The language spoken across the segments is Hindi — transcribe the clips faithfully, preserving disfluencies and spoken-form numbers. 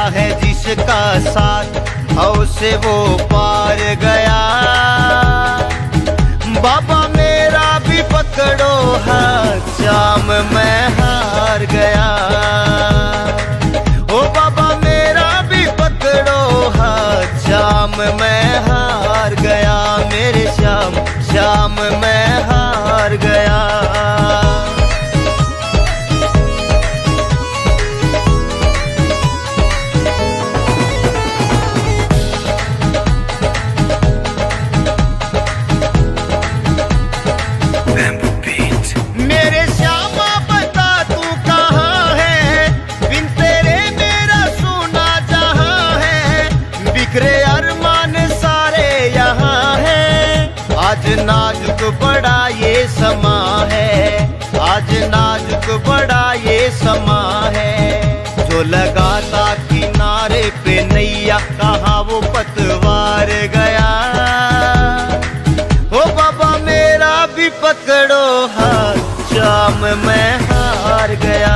है जिसका साथ हौ से वो पार गया। बाबा मेरा भी पकड़ो हाथ, शाम मैं हार गया। ओ बाबा मेरा भी पकड़ो हाथ, शाम मैं हार गया। मेरे श्याम श्याम मैं हार गया। मेरे श्यामा बता तू कहाँ है, बिन तेरे मेरा सोना जहाँ है। बिखरे अरमान सारे यहाँ है, आज नाजुक बड़ा ये समा है। आज नाजुक बड़ा ये समा है। जो लगाता किनारे पे नैया, कहाँ वो पतवार गया। ओ बाबा मेरा भी पकड़ो हाथ, शाम मैं हार गया।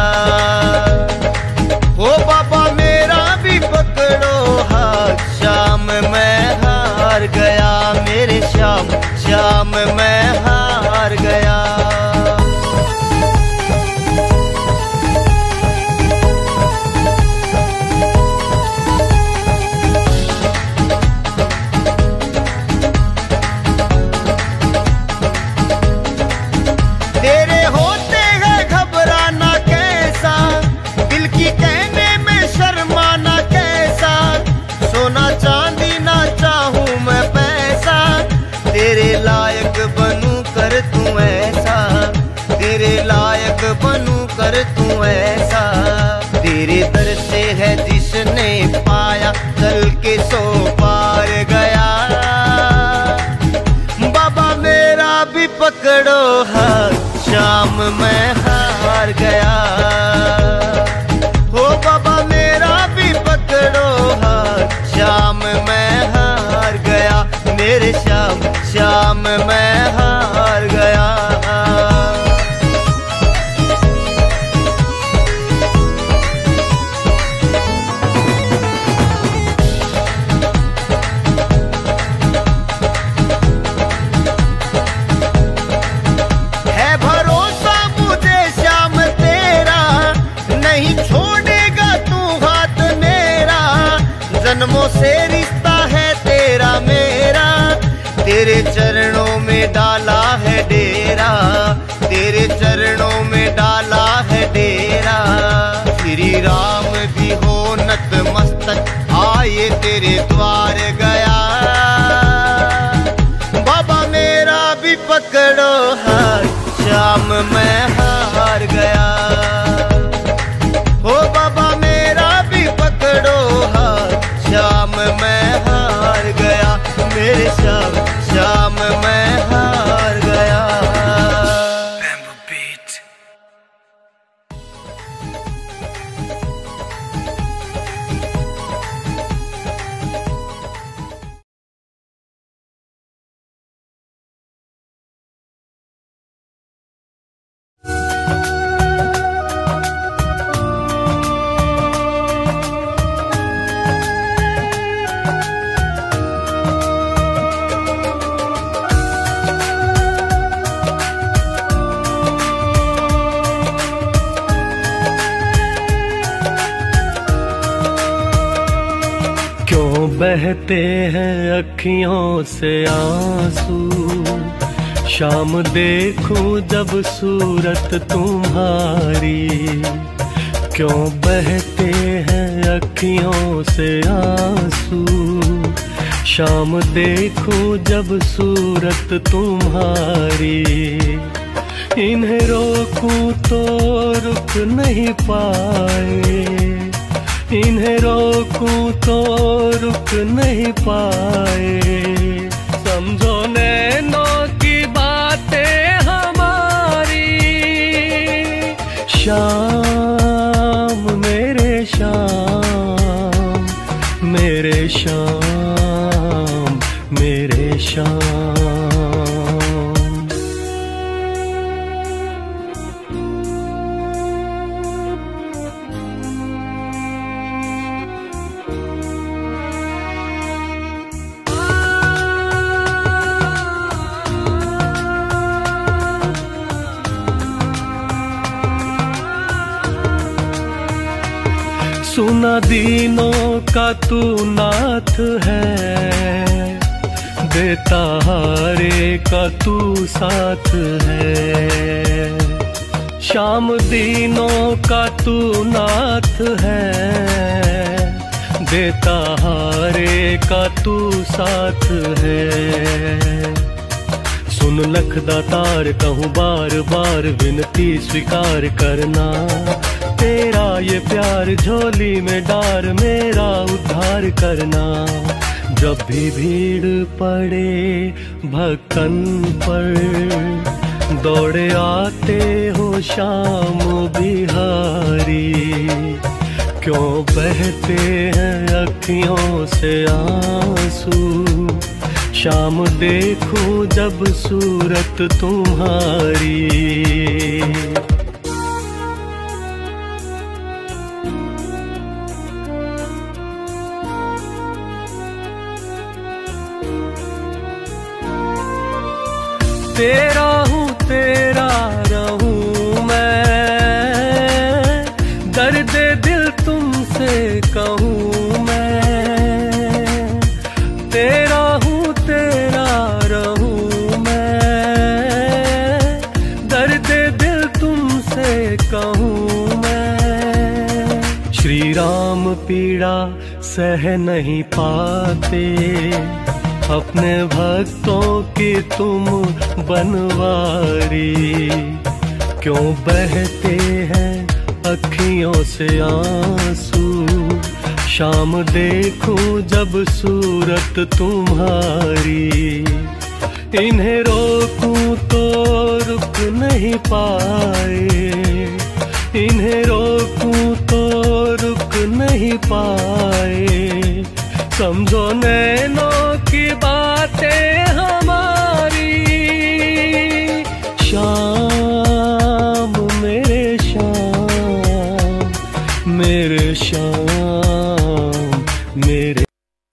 ओ बाबा मेरा भी पकड़ो हाथ, शाम मैं हार गया। मेरे श्याम श्याम मैं हार गया। तेरे होते है घबराना कैसा, दिल की कहने में शर्माना कैसा। सोना चांदी ना चाहूं मैं पैसा, तेरे लायक बनूं कर तू ऐसा। तेरे लायक बनूं कर तू ऐसा। तेरे दर से है जिसने पाया, चल के सो पार गया। बाबा मेरा भी पकड़ो हाथ, शाम मैं हार गया। हो बाबा मेरा भी पकड़ो हाथ, शाम मैं हार गया। मेरे श्याम श्याम मैं हार गया। जन्मों से रिश्ता है तेरा मेरा, तेरे चरणों में डाला है डेरा। तेरे चरणों में डाला है डेरा। श्री राम भी हो नतमस्तक, आए तेरे द्वार गया। बाबा मेरा भी पकड़ो हाथ, शाम मैं हार गया। ओ बाबा मेरा भी पकड़ो हाथ, श्याम मैं हार गया। मेरे श्याम श्याम मैं हार गया। बहते हैं अखियों से आंसू, शाम देखूं जब सूरत तुम्हारी। क्यों बहते हैं अखियों से आंसू, शाम देखूं जब सूरत तुम्हारी। इन्हें रोकूं तो रुक नहीं पाए, इन्हें रोकूं तो रुक नहीं पाए। समझो नैनों की बातें हमारी। शाम मेरे शाम, मेरे शाम, मेरे शाम। सुना दीनों का तू नाथ है, देता हारे का तू साथ है। श्याम दीनों का तू नाथ है, देता हारे का तू साथ है। सुन लख दातार कहूँ बार बार विनती स्वीकार करना, तेरा ये प्यार झोली में डार मेरा उद्धार करना। जब भी भीड़ पड़े भक्तन पर, दौड़े आते हो श्याम बिहारी। क्यों बहते हैं अखियों से आंसू, शाम देखूं जब सूरत तुम्हारी। तेरा हूँ तेरा रहूं मैं, दर्द दिल तुमसे कहूँ मैं। तेरा हूँ तेरा रहूं मैं, दर्द दिल तुमसे कहूँ मैं। श्री राम पीड़ा सह नहीं पाते, अपने भक्तों की तुम बनवारी। क्यों बहते हैं अखियों से आंसू, शाम देखूं जब सूरत तुम्हारी। इन्हें रोकूं तो रुक नहीं पाए, इन्हें रोकूं तो रुक नहीं पाए। समझो नैनों की बातें हमारी। शाम मेरे शाम, मेरे शाम मेरे।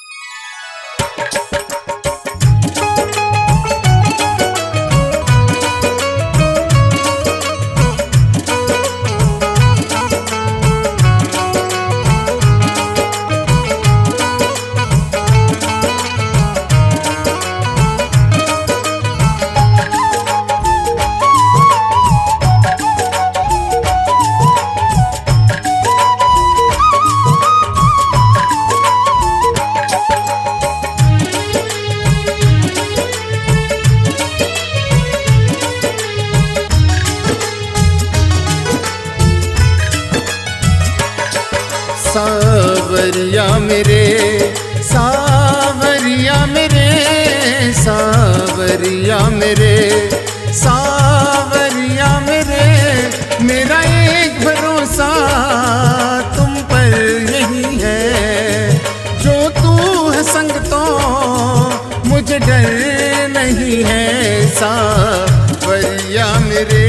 सावरिया मेरे, सावरिया मेरे, सावरिया मेरे, सावरिया मेरे। मेरा एक भरोसा तुम पर यही है, जो तू है संग तो मुझे डर नहीं है। सावरिया मेरे,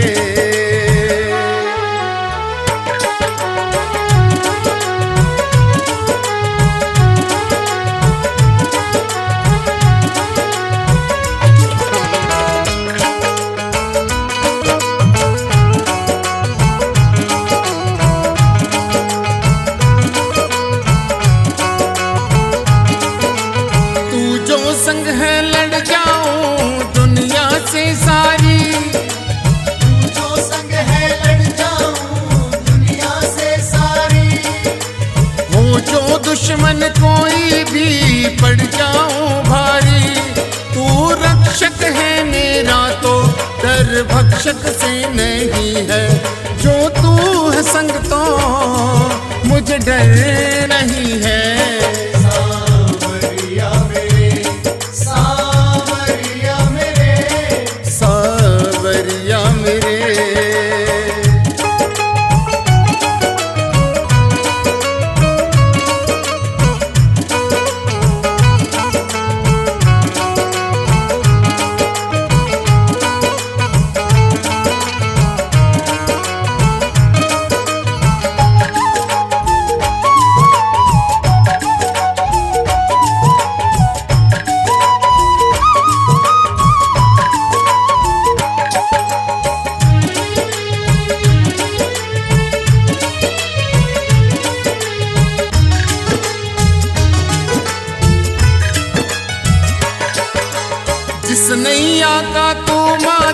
संग है लड़ जाऊं दुनिया से सारी। तू जो संग है लड़ जाऊं दुनिया से सारी। हो जो दुश्मन कोई भी पड़ जाऊं भारी। तू रक्षक है मेरा तो डर भक्षक से नहीं है। जो तू है संग तो मुझे डर नहीं है।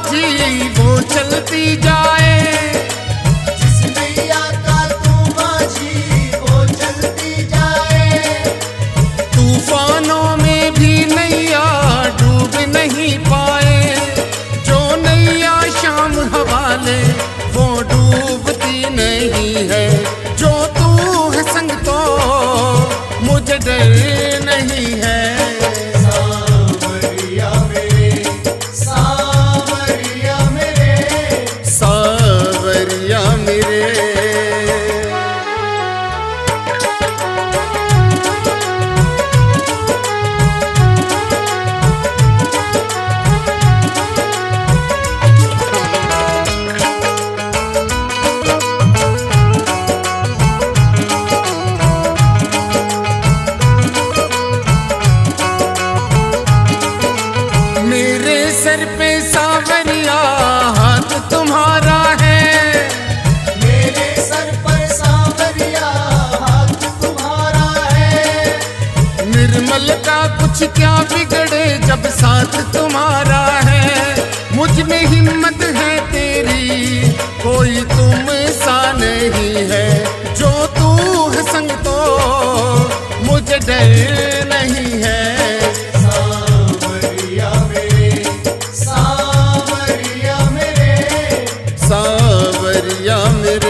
माझी वो चलती जाए, जिस नैया का तू माझी वो चलती जाए। तूफानों में भी नैया डूब नहीं पाए, जो नैया शाम हवाले वो डूबती नहीं है। जो तू है संग तो मुझे डर नहीं है। सावरिया मेरे, सावरिया मेरे, सावरिया मेरे। मेरे सर पे सावरिया हाथ तुम्हारा है, मेरे सर पर सावरिया हाथ तुम्हारा है। निर्मल का कुछ क्या बिगड़े जब साथ तुम्हारा है। मुझ में हिम्मत है तेरी कोई तुम सा नहीं है। जो तू है संग तो मुझे डर नहीं है। सावरिया मेरे, सावरिया मेरे, सावरिया मेरे।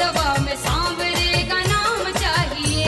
दवा में सांवरे का नाम चाहिए।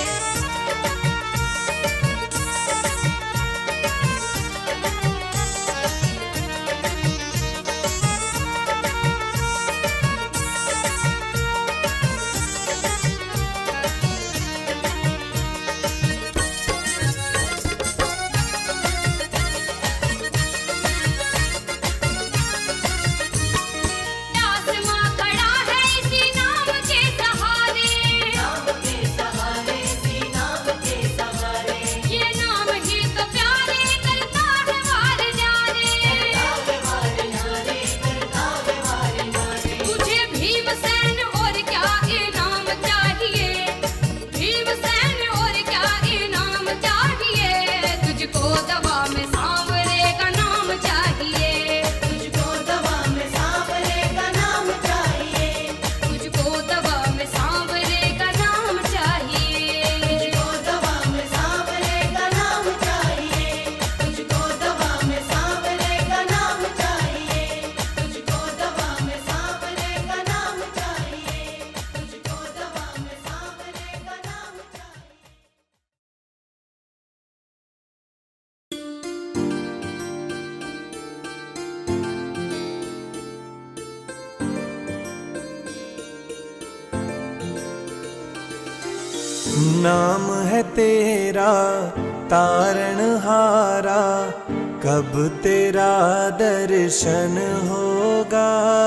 नाम है तेरा तारणहारा, कब तेरा दर्शन होगा।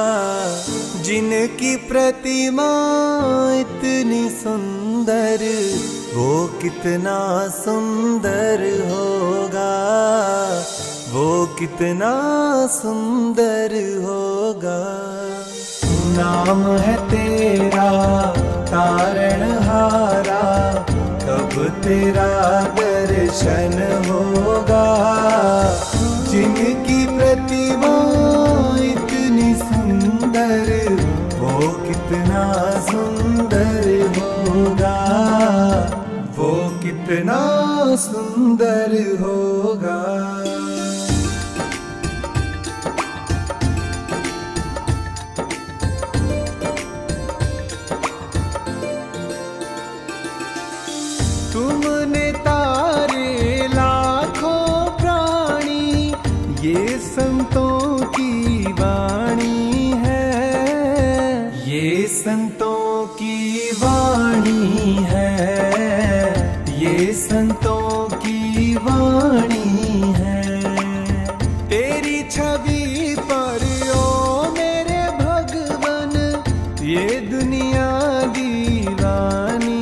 जिनकी प्रतिमा इतनी सुंदर, वो कितना सुंदर होगा, वो कितना सुंदर होगा। नाम है तेरा तारणहारा, कब तेरा दर्शन होगा। जिनकी प्रतिमा इतनी सुंदर, वो कितना सुंदर होगा, वो कितना सुंदर होगा। तुमने तारे लाखों प्राणी, ये संतों की वाणी है, ये संतों की वाणी है, ये संतों की वाणी है। तेरी छवि पर ओ मेरे भगवन, ये दुनिया दीवानी,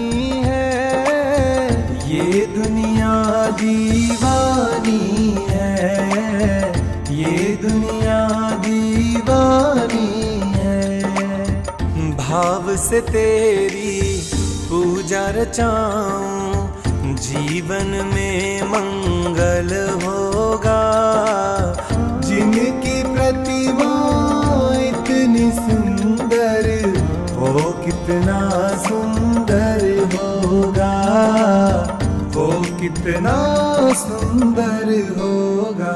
ये दुनिया दीवानी है, ये दुनिया दीवानी है। भाव से तेरी पूजा रचाऊं, जीवन में मंगल होगा। जिनकी प्रतिमा इतनी सुंदर, वो कितना सुंदर होगा, वो कितना सुंदर होगा।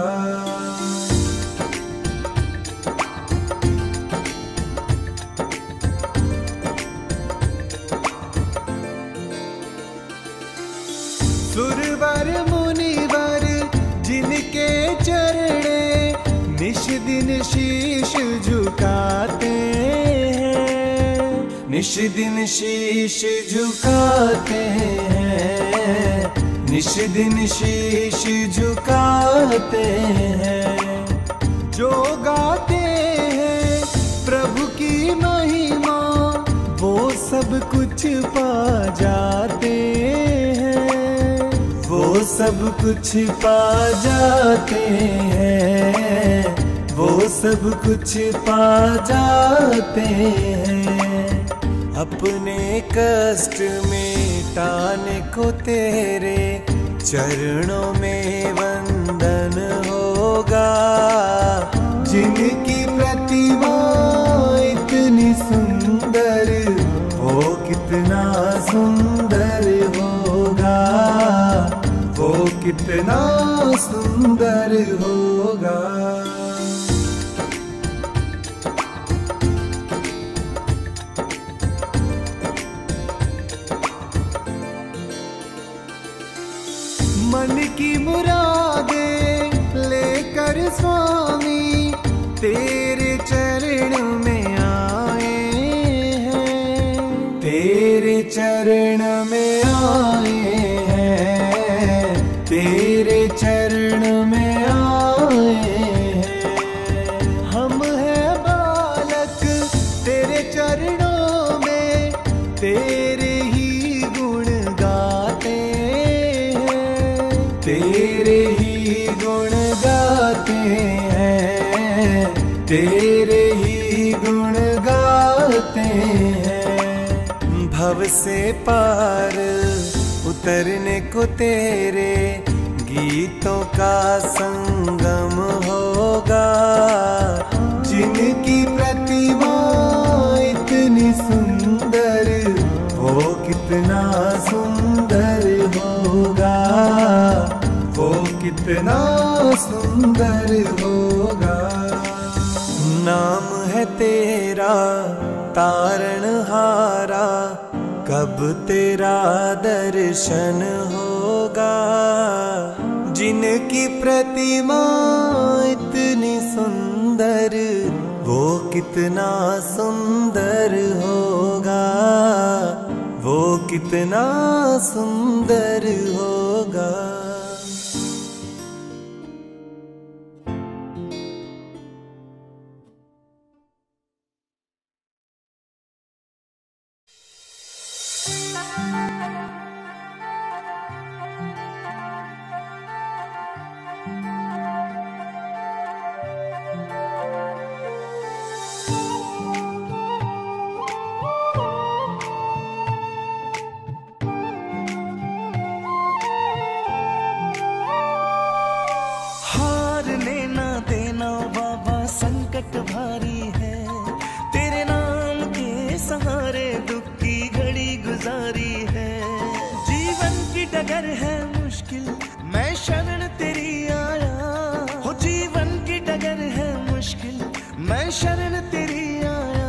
सुरवर मुनिवर जिनके चरणे निश दिन शीश झुकाते हैं, निश दिन शीश झुकाते हैं, निश दिन शीश झुकाते हैं। जो गाते हैं प्रभु की महिमा, वो सब कुछ पा जाते हैं, वो सब कुछ पा जाते हैं, वो सब कुछ पा जाते हैं। अपने कष्ट मिटाने को तेरे चरणों में वंदन होगा। जिनकी प्रतिमा इतनी सुंदर, वो कितना सुंदर होगा, वो कितना सुंदर होगा। मन की मुरादे लेकर स्वामी तेरे चरण में आए हैं, तेरे चरण में आए हैं, तेरे चरण में आए हैं। हम हैं बालक तेरे चरणों में, तेरे ही गुण गाते हैं, तेरे ही गुण गाते हैं, तेरे ही गुण गाते हैं। भव से पार उतरने को तेरे गीतों का संगम होगा। जिनकी प्रतिमा इतनी सुंदर, वो कितना सुंदर होगा, वो कितना सुंदर होगा। नाम है तेरा तारणहारा, कब तेरा दर्शन होगा। जिनकी प्रतिमा इतनी सुंदर, वो कितना सुंदर होगा, वो कितना सुंदर होगा। संकट भारी है, तेरे नाम के सहारे दुख की घड़ी गुजारी है। जीवन की डगर है मुश्किल, मैं शरण तेरी आया। हो जीवन की डगर है मुश्किल, मैं शरण तेरी आया।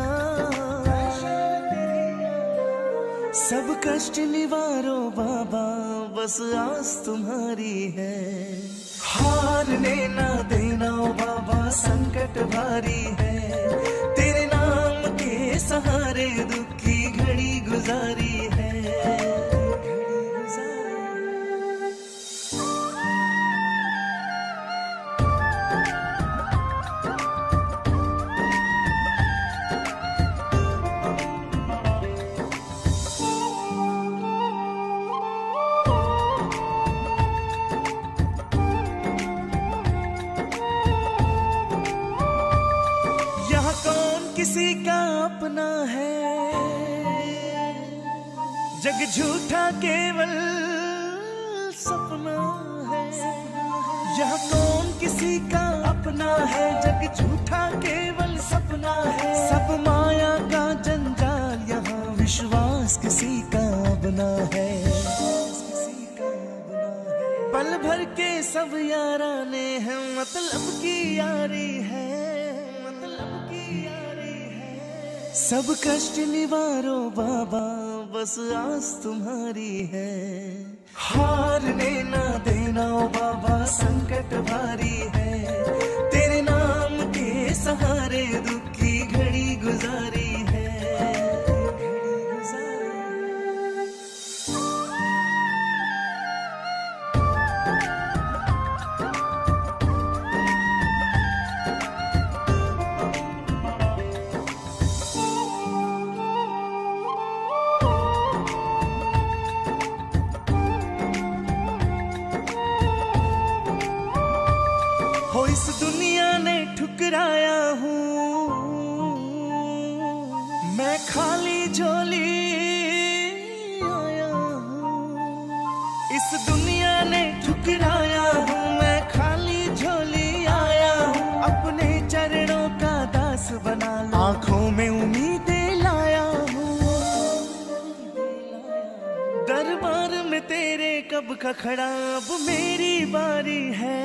सब कष्ट निवारो बाबा, बस आस तुम्हारी है। हारने ना देना ओ बाबा, संकट भारी है, तेरे नाम के सहारे दुख की घड़ी गुजारी है। किसी का अपना है, जग झूठा केवल सपना है। यह कौन किसी का अपना है, जग झूठा केवल सपना है। सब माया का जंजाल, यहाँ विश्वास किसी का बना है। पल भर के सब याराने हैं, मतलब की यारी है, मतलब की यारी है। सब कष्ट निवारो बाबा, बस आस तुम्हारी है। हारने ना देना ओ बाबा, संकट भारी है, तेरे नाम के सहारे दुख की घड़ी गुजारी है। हो इस दुनिया ने ठुकराया हूँ, मैं खाली झोली आया हूँ। इस दुनिया ने ठुकराया हूँ, मैं खाली झोली आया हूँ। अपने चरणों का दास बना लो, आंखों में उम्मीदें लाया हूँ। दरबार में तेरे कब का खड़ा, अब मेरी बारी है।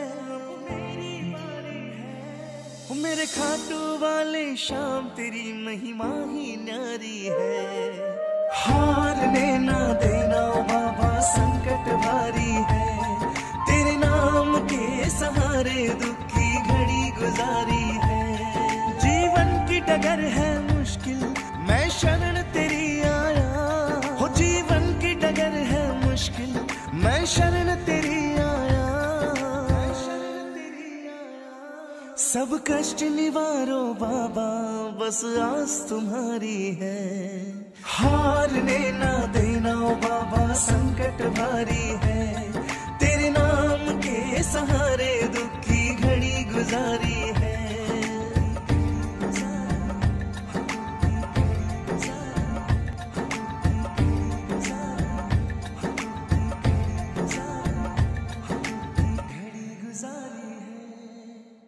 मेरे खाटू वाले शाम तेरी महिमा ही न्यारी है। हारने ना देना बाबा, संकट भारी है, मुश्किल, मैं शरण तेरी आया। हो जीवन की डगर है मुश्किल, मैं शरण तेरी आया। सब कष्ट निवारो बाबा, बस आस तुम्हारी है। हारने ना देना ओ बाबा, संकट भारी है। तेरे नाम के सहारे दुख की घड़ी गुजारी है।